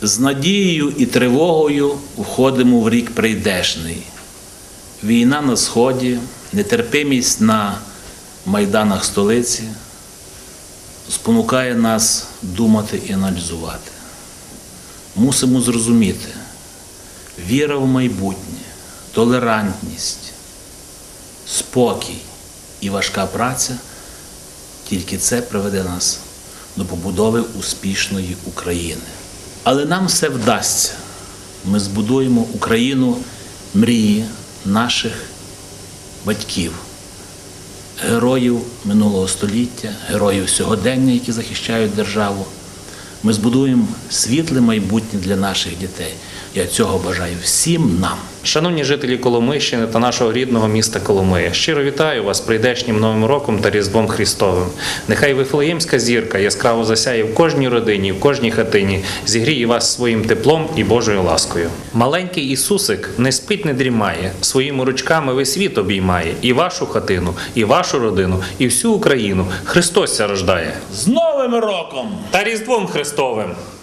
З надією і тривогою входимо в рік прийдешний. Війна на Сході, нетерпимість на майданах столиці спонукає нас думати і аналізувати. Мусимо зрозуміти, віра в майбутнє, толерантність, спокій і важка праця – тільки це приведе нас до побудови успішної України. Але нам все вдасться. Ми збудуємо Україну мрії наших батьків, героїв минулого століття, героїв сьогодення, які захищають державу. Ми збудуємо світле майбутнє для наших дітей. Я цього бажаю всім нам. Шановні жителі Коломийщини та нашого рідного міста Коломия, щиро вітаю вас з прийдешнім Новим роком та Різдвом Христовим. Нехай Вифлеємська зірка яскраво засяє в кожній родині, в кожній хатині, зігріє вас своїм теплом і Божою ласкою. Маленький Ісусик не спить, не дрімає, своїми ручками весь світ обіймає, і вашу хатину, і вашу родину, і всю Україну. Христос ся рождає. З Новим роком! Та Різдвом Христовим!